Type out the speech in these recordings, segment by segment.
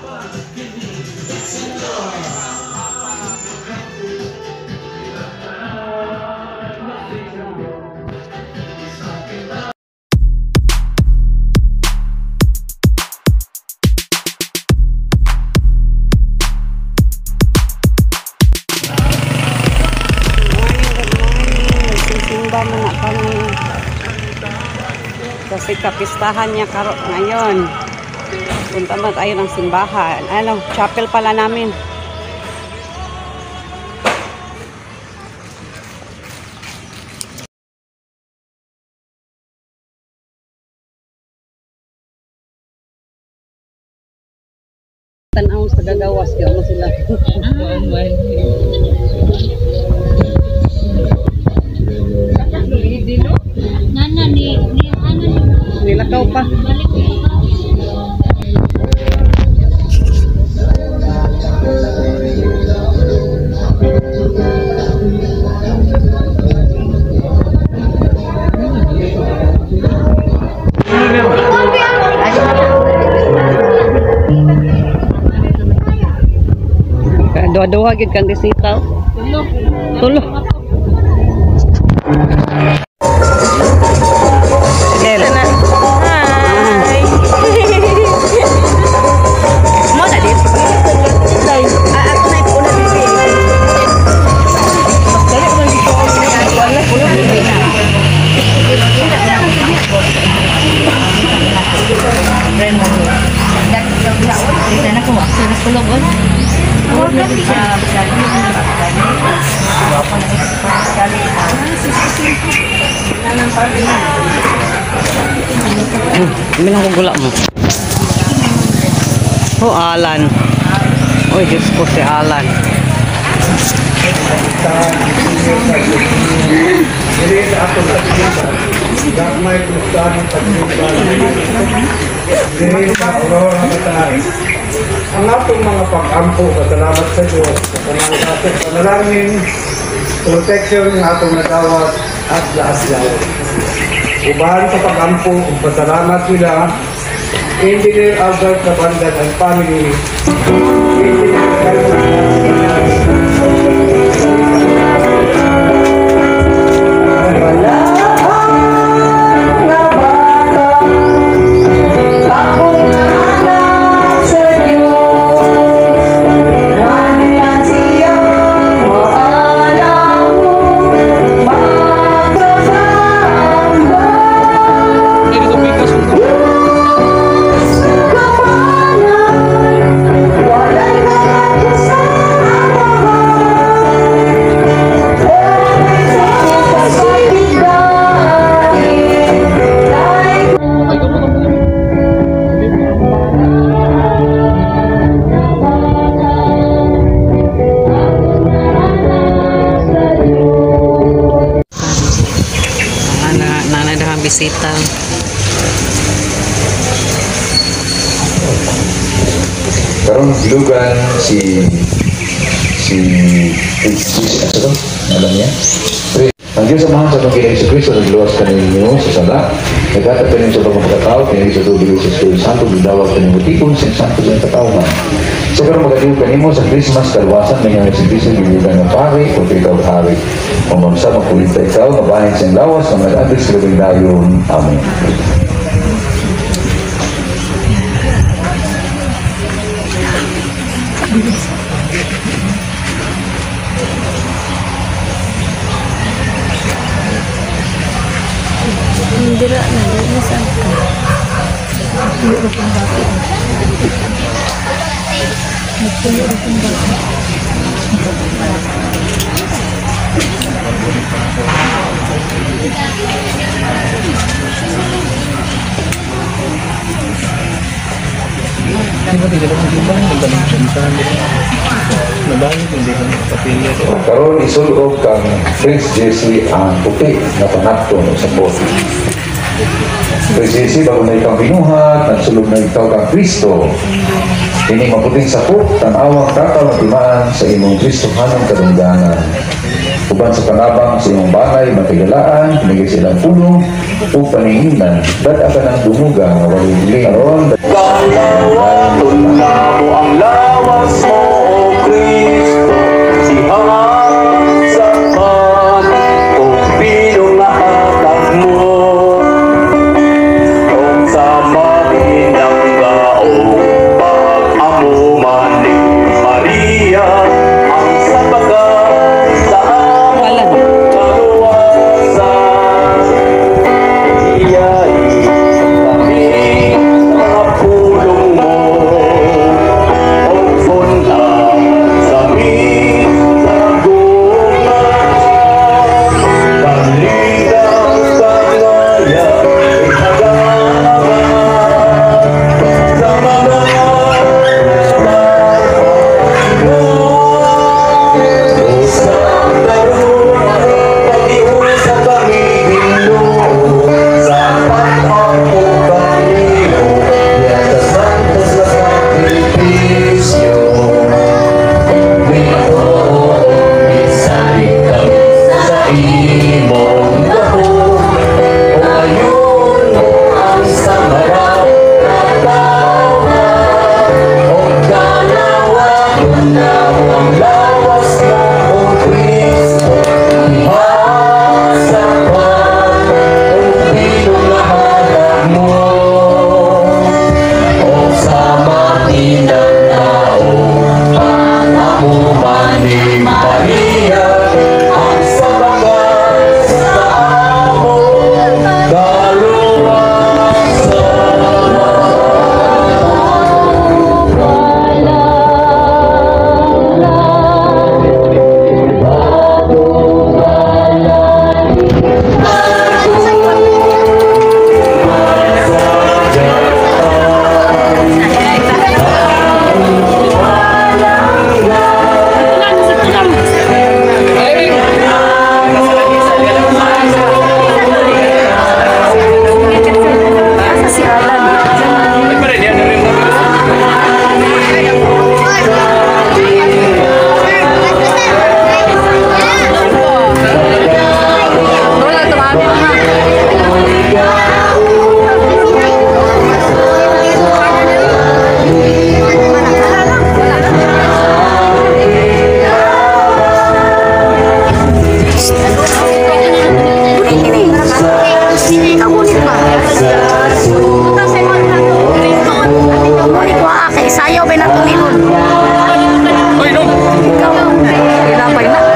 Kasi kapistahan niya ngayon. Punta ba tayo ng simbahan? Ano, chapel pala namin. Tanaw sa gagawas ka mo sila. Nana ni Nilakaw pa. Dua-dua gid kan disitaw. Tulo. Bilang ko gula mo. Oh, Alan. Oh, Diyos ko si Alan. Ang atong mga pag-ampo, salamat sa Diyos. Salamat sa atong panalangin, protection ng atong nagawat at laas-law. Ubahan sa pag-ampo, pasalamat nila, Engineer Albert Cabandan and family, bisita. Karong dilugan si ano alam niya? Ang Diyos samahan sa pagkilay sa Kristo nagluwas kaninyo sa sala, nagkatag kanin sa pagkakatao, kanin sa tubig sa Espiritu Santo, bidawag kanin butipon sa Santo sa katauhan. Sa karong magatiw kanimo sa Christmas, kalwasan may nga si Kristo gilugan ng pari o ikaw hari. O mamsa magkulita ikaw, mabahin sa lawas, na mag-adres sa labing dayon. Amen. Dira na, dira na saan ka? Hindi ko pang bakit. Nagpulo ko pang bakit. Karon isulog kang Prince Jesse ang puti na panakton sa bote. Prince Jesse, bago na ikaw binuhat, nagsulog na ikaw kang Kristo. Ini maputing sakop, tanawang tataw na timaan sa imong Kristo hanong kadunggangan. Uban sa panabang sa imong banay, matigalaan, pinigay silang pulong, o paninginan, dad ka ng dumuga, walang huli karon. Isayaw ba na tumilon? Ikaw. Ilapay na.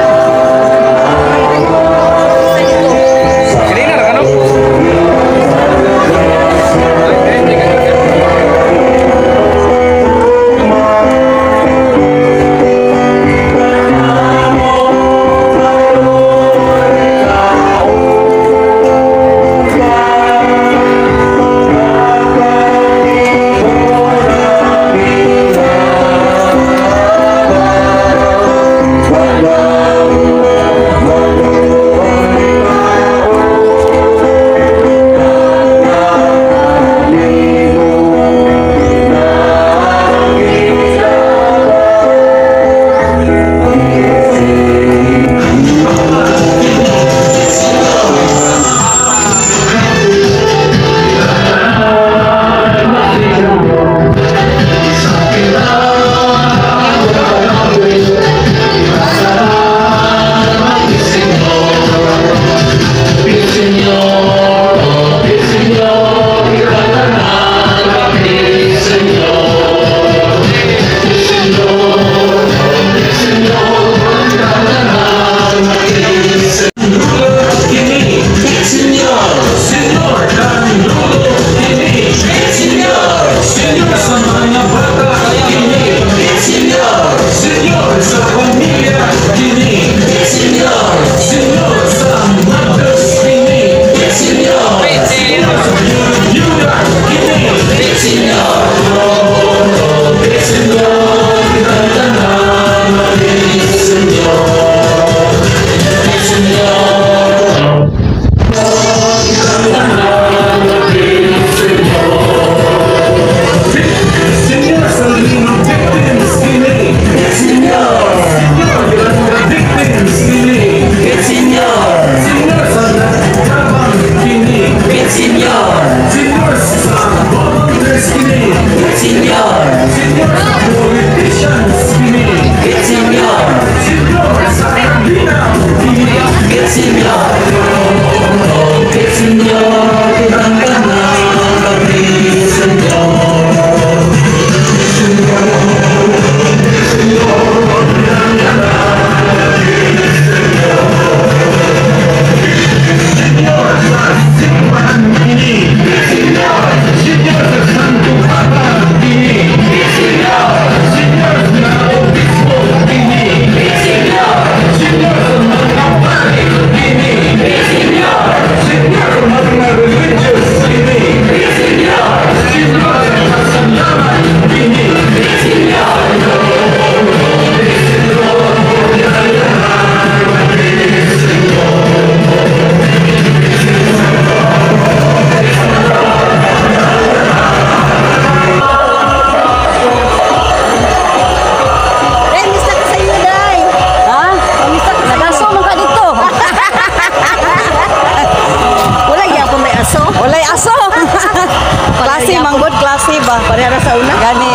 Pareha sa una? Gani.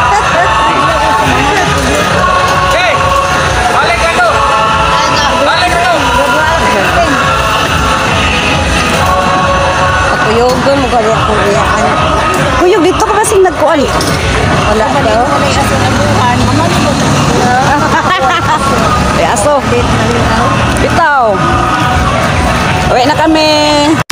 Balik ka to! Balik ka to! Kuyogon mo kaya kuyakan. Kuyog, dito ka ba sing nagkuan? Wala daw. Ay, aso. Bitaw. Uwi na kami.